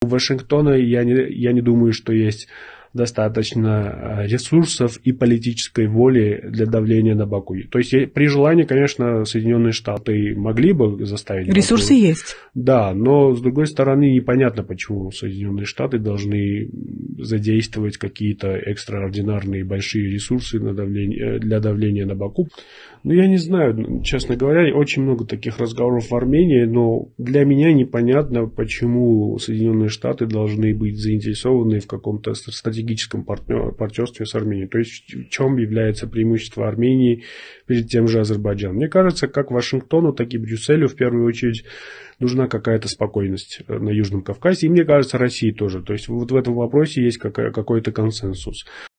У Вашингтона я не думаю, что есть достаточно ресурсов и политической воли для давления на Баку. То есть при желании, конечно, Соединенные Штаты могли бы заставить ресурсы Баку. есть. Да, но с другой стороны непонятно, почему Соединенные Штаты должны задействовать какие-то экстраординарные большие ресурсы для давления на Баку. Ну, я не знаю, честно говоря, очень много таких разговоров в Армении, но для меня непонятно, почему Соединенные Штаты должны быть заинтересованы в каком-то стратегическом партнерстве с Арменией. То есть в чем является преимущество Армении перед тем же Азербайджаном. Мне кажется, как Вашингтону, так и Брюсселю в первую очередь нужна какая-то спокойность на Южном Кавказе. И мне кажется, России тоже. То есть вот в этом вопросе есть какой-то консенсус.